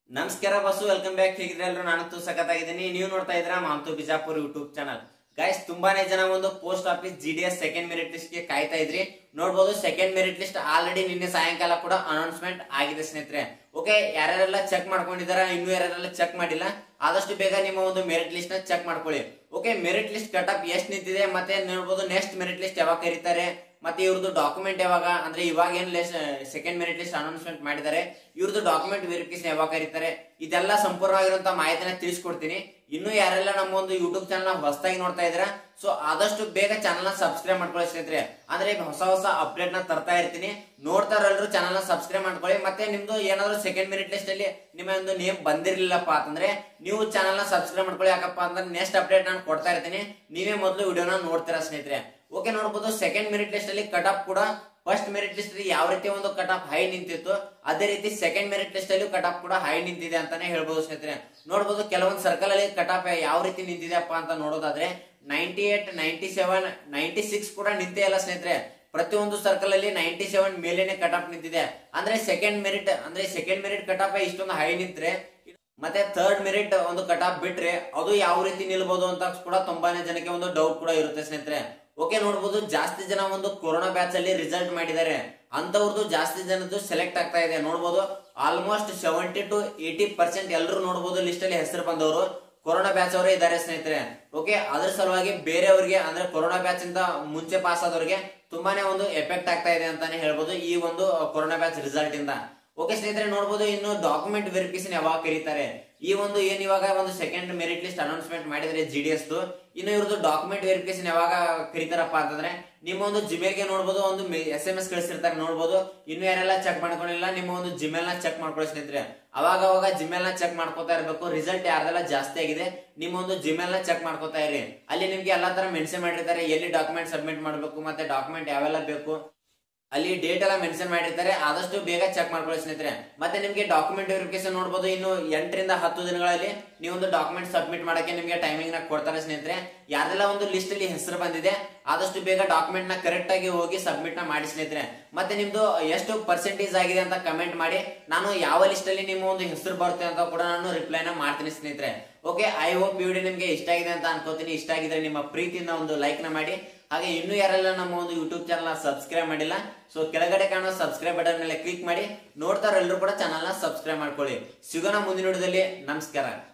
ನಮಸ್ಕಾರ bus, welcome back. ಹೇಗಿದ್ರೆ ಎಲ್ಲರೂ? ನಾನಂತೂ ಸಖತ್ತಾಗಿದ್ದೀನಿ. ನೀವು ನೋಡ್ತಾ ಇದ್ರ Manthu Bijapur YouTube channel. Guys, ತುಂಬಾನೇ ಜನ ಒಂದು post office GDS second merit list ಗೆ ಕಾಯ್ತಾ ಇದ್ರಿ. ನೋಡಬಹುದು, ಸೆಕೆಂಡ್ ಮೆರಿಟ್ ಲಿಸ್ಟ್ ಆಲ್ರೆಡಿ ನಿನ್ನೆ ಸಾಯಂಕಾಲ ಕೂಡ ಅನೌನ್ಸ್ಮೆಂಟ್ ಆಗಿದೆ ಸ್ನೇಹಿತರೆ. ಓಕೆ, ಯಾರ್ಯಾರೆಲ್ಲ ಚೆಕ್ ಮಾಡ್ಕೊಂಡಿದಾರ, ಇನ್ನು ಯಾರ್ಯಾರೆಲ್ಲ ಚೆಕ್ ಮಾಡಿಲ್ಲ, ಆದಷ್ಟು ಬೇಗ ನಿಮ್ಮ ಒಂದು ಮೆರಿಟ್ ಲಿಸ್ಟ್ ನ ಚೆಕ್ ಮಾಡ್ಕೊಳ್ಳಿ. Okay, merit list cut off ಎಷ್ಟು ನಿಂತಿದೆ, ಮತ್ತೆ ನೋಡಬಹುದು ನೆಕ್ಸ್ಟ್ ಮೆರಿಟ್ ಲಿಸ್ಟ್ ಯಾವಾಗ ಕರೀತಾರೆ, ಮತ್ತೆ ಇವ್ರದ್ದು ಡಾಕ್ಯುಮೆಂಟ್ ಯಾವಾಗ, ಅಂದ್ರೆ ಇವಾಗ ಏನ್ ಸೆಕೆಂಡ್ ಮೆರಿಟ್ ಲಿಸ್ಟ್ ಅನೌನ್ಸ್ಮೆಂಟ್ ಮಾಡಿದ್ದಾರೆ, ಇವ್ರದ್ದು ಡಾಕ್ಯುಮೆಂಟ್ ವೆರಿಫಿಕೇಶನ್ ಯಾವಾಗ ಕರೀತಾರೆ, ಇದೆಲ್ಲ ಸಂಪೂರ್ಣವಾಗಿರುವಂತಹ ಮಾಹಿತಿನ ತಿಳಿಸ್ಕೊಡ್ತೀನಿ. ಇನ್ನು ಯಾರೆಲ್ಲ ನಮ್ಮ ಒಂದು ಯೂಟ್ಯೂಬ್ ಚಾನಲ್ ಹೊಸದಾಗಿ ನೋಡ್ತಾ ಇದ್ರ, ಸೊ ಆದಷ್ಟು ಬೇಗ ಚಾನಲ್ ನ ಸಬ್ಸ್ಕ್ರೈಬ್ ಮಾಡ್ಕೊಳ್ಳಿ ಸ್ನೇಹಿತರೆ. ಅಂದ್ರೆ ಹೊಸ ಹೊಸ ಅಪ್ಡೇಟ್ ನ ತರ್ತಾ ಇರ್ತೀನಿ, ನೋಡ್ತಾರೆಲ್ಲರೂ ಚಾನಲ್ ನ ಸಬ್ಸ್ಕ್ರೈಬ್ ಮಾಡ್ಕೊಳ್ಳಿ. ಮತ್ತೆ ನಿಮ್ದು ಏನಾದ್ರು ಸೆಕೆಂಡ್ ಮೆರಿಟ್ ಲಿಸ್ಟ್ ಅಲ್ಲಿ ನಿಮ್ಮ ಒಂದು ನೇಮ್ ಬಂದಿರ್ಲಿಲ್ಲಪ್ಪ ಅಂತಂದ್ರೆ ನೀವು ಚಾನಲ್ ನ ಸಬ್ಸ್ಕ್ರೈಬ್ ಮಾಡ್ಕೊಳ್ಳಿ. ಯಾಕಪ್ಪ ಅಂದ್ರೆ ನೆಕ್ಸ್ಟ್ ಅಪ್ಡೇಟ್ ನಾನು ಕೊಡ್ತಾ ಇರ್ತೀನಿ, ನೀವೇ ಮೊದಲು ವಿಡಿಯೋನ ನೋಡ್ತೀರಾ ಸ್ನೇಹಿತರೆ. ಓಕೆ, ನೋಡಬಹುದು ಸೆಕೆಂಡ್ ಮೆರಿಟ್ ಲಿಸ್ಟ್ ಅಲ್ಲಿ ಕಟ್ ಆಫ್ ಕೂಡ ಫಸ್ಟ್ ಮೆರಿಟ್ ಲಿಸ್ಟ್ ಅಲ್ಲಿ ಯಾವ ರೀತಿ ಒಂದು ಕಟ್ ಆಫ್ ಹೈ ನಿಂತಿತ್ತು, ಅದೇ ರೀತಿ ಸೆಕೆಂಡ್ ಮೆರಿಟ್ ಲಿಸ್ಟ್ ಅಲ್ಲಿ ಕಟ್ ಆಫ್ ಕೂಡ ಹೈ ನಿಂತಿದೆ ಅಂತಾನೆ ಹೇಳ್ಬಹುದು ಸ್ನೇಹಿತರೆ. ನೋಡಬಹುದು ಕೆಲವೊಂದು ಸರ್ಕಲ್ ಅಲ್ಲಿ ಕಟ್ ಆಫ್ ಯಾವ ರೀತಿ ನಿಂತಿದೆಪ್ಪ ಅಂತ ನೋಡೋದಾದ್ರೆ 98, 97, 96 ಕೂಡ ನಿಂತೇ ಇಲ್ಲ ಸ್ನೇಹಿತರೆ. ಪ್ರತಿಯೊಂದು ಸರ್ಕಲ್ ಅಲ್ಲಿ 97 ಮೇಲೇನೆ ಕಟ್ ಆಫ್ ನಿಂತಿದೆ. ಅಂದ್ರೆ ಸೆಕೆಂಡ್ ಮೆರಿಟ್ ಕಟ್ ಆಫ್ ಇಷ್ಟೊಂದು ಹೈ ನಿಂತ್ರೆ, ಮತ್ತೆ ಥರ್ಡ್ ಮೆರಿಟ್ ಒಂದು ಕಟ್ ಆಫ್ ಬಿಟ್ರೆ ಅದು ಯಾವ ರೀತಿ ನಿಲ್ಬಹುದು ಅಂತ ಕೂಡ ತುಂಬಾನೇ ಜನಕ್ಕೆ ಒಂದು ಡೌಟ್ ಕೂಡ ಇರುತ್ತೆ ಸ್ನೇಹಿತರೆ. ಓಕೆ, ನೋಡಬಹುದು ಜಾಸ್ತಿ ಜನ ಒಂದು ಕೊರೋನಾ ಬ್ಯಾಚ್ ಅಲ್ಲಿ ರಿಸಲ್ಟ್ ಮಾಡಿದ್ದಾರೆ, ಅಂತವ್ರದ್ದು ಜಾಸ್ತಿ ಜನದ್ದು ಸೆಲೆಕ್ಟ್ ಆಗ್ತಾ ಇದೆ. ನೋಡಬಹುದು ಆಲ್ಮೋಸ್ಟ್ 70 to 80% ಎಲ್ಲರೂ ನೋಡಬಹುದು ಲಿಸ್ಟ್ ಅಲ್ಲಿ ಹೆಸರು ಬಂದವರು ಕೊರೋನಾ ಬ್ಯಾಚ್ ಅವರೇ ಇದ್ದಾರೆ ಸ್ನೇಹಿತರೆ. ಓಕೆ, ಅದ್ರ ಸಲುವಾಗಿ ಬೇರೆಯವ್ರಿಗೆ ಅಂದ್ರೆ ಕೊರೋನಾ ಬ್ಯಾಚ್ ಇಂದ ಮುಂಚೆ ಪಾಸ್ ಆದವ್ರಿಗೆ ತುಂಬಾನೇ ಒಂದು ಎಫೆಕ್ಟ್ ಆಗ್ತಾ ಇದೆ ಅಂತಾನೆ ಹೇಳ್ಬೋದು ಈ ಒಂದು ಕೊರೋನಾ ಬ್ಯಾಚ್ ರಿಸಲ್ಟ್ ಇಂದ. ಓಕೆ ಸ್ನೇಹಿತರೆ, ನೋಡಬಹುದು ಇನ್ನು ಡಾಕ್ಯುಮೆಂಟ್ ವೆರಿಫಿಕೇಶನ್ ಯಾವಾಗ ಕರೀತಾರೆ, ಈ ಒಂದು ಏನ್ ಇವಾಗ ಒಂದು ಸೆಕೆಂಡ್ ಮೆರಿಟ್ ಲಿಸ್ಟ್ ಅನೌನ್ಸ್ಮೆಂಟ್ ಮಾಡಿದ್ರೆ GDS, ಇನ್ನು ಇವ್ರದ್ದು ಡಾಕ್ಯುಮೆಂಟ್ ವೆರಿಫಿಕೇಶನ್ ಯಾವಾಗ ಕರೀತಾರಪ್ಪ ಅಂತಂದ್ರೆ ನಿಮ್ಮ ಒಂದು ಜಿಮೇಲ್ ಗೆ ನೋಡಬಹುದು ಒಂದು SMS ಕಳಿಸಿರ್ತಾರೆ. ನೋಡಬಹುದು ಇನ್ನು ಯಾರೆಲ್ಲ ಚೆಕ್ ಮಾಡ್ಕೊಂಡಿಲ್ಲ, ನಿಮ್ಮ ಒಂದು ಜಿಮೇಲ್ ನ ಚೆಕ್ ಮಾಡ್ಕೊಳ್ಳಿ ಸ್ನೇಹಿತರೆ. ಅವಾಗ ಜಿಮೇಲ್ ನ ಚೆಕ್ ಮಾಡ್ಕೋತಾ ಇರಬೇಕು. ರಿಸಲ್ಟ್ ಯಾರ್ದೆಲ್ಲ ಜಾಸ್ತಿ ಆಗಿದೆ ನಿಮ್ಮ ಒಂದು ಜಿಮೇಲ್ ನ ಚೆಕ್ ಮಾಡ್ಕೋತಾ ಇರಿ. ಅಲ್ಲಿ ನಿಮ್ಗೆ ಎಲ್ಲಾ ತರ ಮೆನ್ಷನ್ ಮಾಡಿರ್ತಾರೆ, ಎಲ್ಲಿ ಡಾಕ್ಯುಮೆಂಟ್ ಸಬ್ಮಿಟ್ ಮಾಡಬೇಕು, ಮತ್ತೆ ಡಾಕ್ಯುಮೆಂಟ್ ಯಾವೆಲ್ಲ ಬೇಕು, ಅಲ್ಲಿ ಡೇಟ್ ಎಲ್ಲ ಮೆನ್ಷನ್ ಮಾಡಿರ್ತಾರೆ. ಆದಷ್ಟು ಬೇಗ ಚೆಕ್ ಮಾಡ್ಕೊಳ್ಳಿ ಸ್ನೇಹಿತರೆ. ಮತ್ತೆ ನಿಮ್ಗೆ ಡಾಕ್ಯುಮೆಂಟ್ ವೆರಿಫಿಕೇಶನ್ ನೋಡಬಹುದು ಇನ್ನು 8 ರಿಂದ 10 ದಿನಗಳಲ್ಲಿ ನೀವು ಒಂದು ಡಾಕ್ಯುಮೆಂಟ್ ಸಬ್ಮಿಟ್ ಮಾಡಕ್ಕೆ ನಿಮ್ಗೆ ಟೈಮಿಂಗ್ ನ ಕೊಡ್ತಾರೆ ಸ್ನೇಹಿತರೆ. ಯಾರೆಲ್ಲ ಒಂದು ಲಿಸ್ಟ್ ಅಲ್ಲಿ ಹೆಸರು ಬಂದಿದೆ ಆದಷ್ಟು ಬೇಗ ಡಾಕ್ಯುಮೆಂಟ್ ನ ಕರೆಕ್ಟ್ ಆಗಿ ಹೋಗಿ ಸಬ್ಮಿಟ್ ನ ಮಾಡಿ ಸ್ನೇಹಿತರೆ. ಮತ್ತೆ ನಿಮ್ದು ಎಷ್ಟು ಪರ್ಸೆಂಟೇಜ್ ಆಗಿದೆ ಅಂತ ಕಮೆಂಟ್ ಮಾಡಿ, ನಾನು ಯಾವ ಲಿಸ್ಟ್ ಅಲ್ಲಿ ನಿಮ್ಮ ಒಂದು ಹೆಸರು ಬರುತ್ತೆ ಅಂತ ಕೂಡ ನಾನು ರಿಪ್ಲೈ ನ ಮಾಡ್ತೀನಿ ಸ್ನೇಹಿತರೆ. ಓಕೆ, ಐ ಹೋಪ್ ಈ ವಿಡಿಯೋ ನಿಮ್ಗೆ ಇಷ್ಟ ಆಗಿದೆ ಅಂತ ಅನ್ಕೋತೀನಿ. ಇಷ್ಟ ಆಗಿದ್ರೆ ನಿಮ್ಮ ಪ್ರೀತಿಯಿಂದ ಒಂದು ಲೈಕ್ ನ ಮಾಡಿ. ಹಾಗೆ ಇನ್ನು ಯಾರೆಲ್ಲ ನಮ್ಮ ಒಂದು ಯೂಟ್ಯೂಬ್ ಚಾನಲ್ ನ ಸಬ್ಸ್ಕ್ರೈಬ್ ಮಾಡಿಲ್ಲ, ಸೊ ಕೆಳಗಡೆ ಕಾಣೋ ಸಬ್ಸ್ಕ್ರೈಬ್ ಬಟನ್ ಮೇಲೆ ಕ್ಲಿಕ್ ಮಾಡಿ. ನೋಡ್ತಾರ ಎಲ್ಲರೂ ಕೂಡ ಚಾನಲ್ ನ ಸಬ್ಸ್ಕ್ರೈಬ್ ಮಾಡ್ಕೊಳ್ಳಿ. ಸಿಗೋಣ ಮುಂದಿನ ವಿಡಿಯೋದಲ್ಲಿ. ನಮಸ್ಕಾರ.